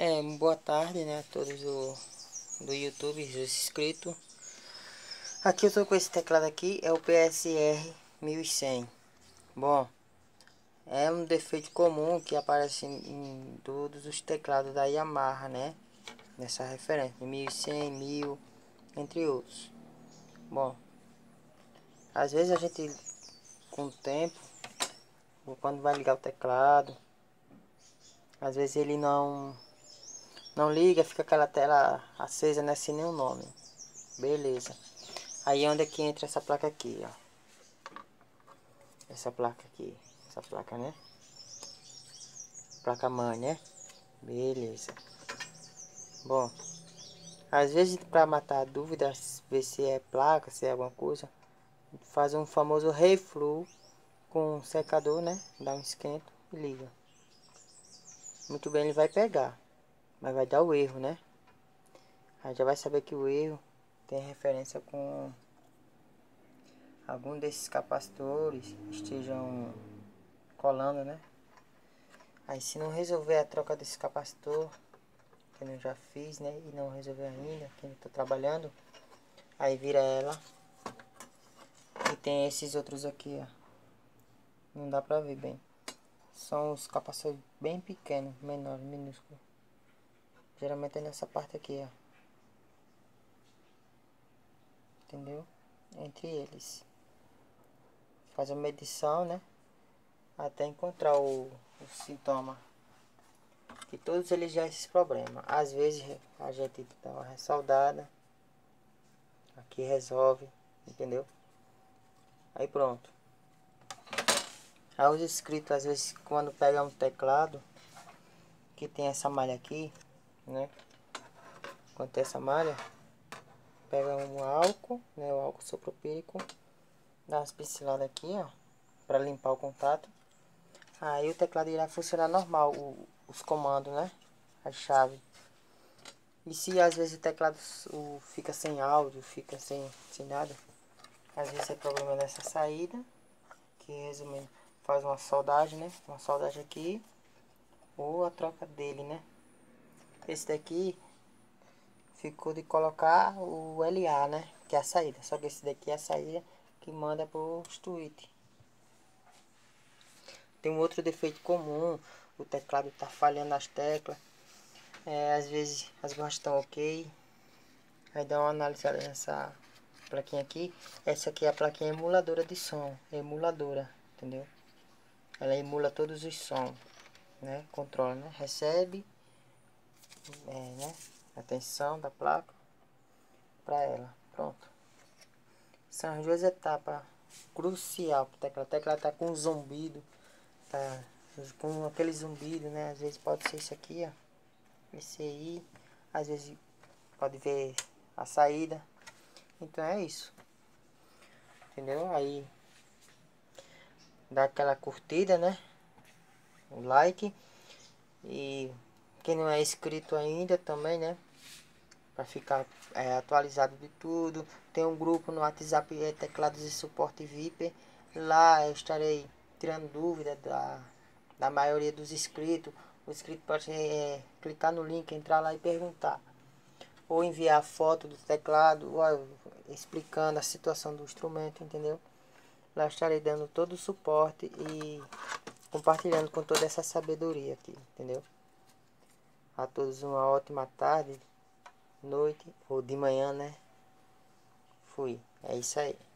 Boa tarde, né, a todos do YouTube, os inscritos. Aqui eu tô com esse teclado aqui, é o PSR 1100. Bom, é um defeito comum que aparece em todos os teclados da Yamaha, né? Nessa referência, 1100, 1000, entre outros. Bom, às vezes a gente, com o tempo, ou quando vai ligar o teclado, às vezes ele não liga, fica aquela tela acesa, né, sem nenhum nome. Beleza. Aí onde é que entra essa placa aqui, ó. Essa placa aqui. Essa placa, né? Placa mãe, né? Beleza. Bom, às vezes para matar a dúvida, ver se é placa, se é alguma coisa, faz um famoso reflu com um secador, né? Dá um esquento e liga. Muito bem, ele vai pegar, mas vai dar o erro, né? Aí já vai saber que o erro tem referência com algum desses capacitores estejam colando, né? Aí se não resolver a troca desse capacitor, que eu já fiz, né, e não resolveu ainda, que eu tô trabalhando, aí vira ela. E tem esses outros aqui, ó. Não dá pra ver bem. São os capacitores bem pequenos, menores, minúsculos. Geralmente é nessa parte aqui, ó. Entendeu? Entre eles. Faz uma medição, né? Até encontrar o sintoma. Que todos eles já esses problemas. Às vezes a gente dá uma ressoldada. Aqui resolve, entendeu? Aí pronto. Aí os inscritos, às vezes, quando pega um teclado que tem essa malha aqui, né? Quando tem essa malha, pega um álcool, né? O álcool isopropílico, dá umas pinceladas aqui, ó, para limpar o contato. Aí o teclado irá funcionar normal, os comandos, né? A chave. E se às vezes o teclado fica sem áudio, fica sem nada, às vezes é problema nessa saída, que resumindo, faz uma soldagem, né? Uma soldagem aqui, ou a troca dele, né? Esse daqui ficou de colocar o LA, né? Que é a saída. Só que esse daqui é a saída que manda pro tweet. Tem um outro defeito comum. O teclado tá falhando as teclas. Às vezes as borrachas estão ok. Aí dá uma analisada nessa plaquinha aqui. Essa aqui é a plaquinha emuladora de som. Emuladora, entendeu? Ela emula todos os sons, né? Controla, né? Recebe, né? A tensão da placa para ela. Pronto. São as duas etapas crucial para o teclado. O teclado tá com um zumbido, tá com aquele zumbido, né? Às vezes pode ser isso aqui, ó. Esse aí, às vezes pode ver a saída. Então é isso. Entendeu? Aí dá aquela curtida, né? O like. E quem não é inscrito ainda também, né? Para ficar atualizado de tudo. Tem um grupo no WhatsApp, Teclados e Suporte VIP. Lá eu estarei tirando dúvida da maioria dos inscritos. O inscrito pode clicar no link, entrar lá e perguntar. Ou enviar foto do teclado, ou, explicando a situação do instrumento, entendeu? Lá estarei dando todo o suporte e compartilhando com toda essa sabedoria aqui, entendeu? A todos uma ótima tarde, noite ou de manhã, né? Fui. É isso aí.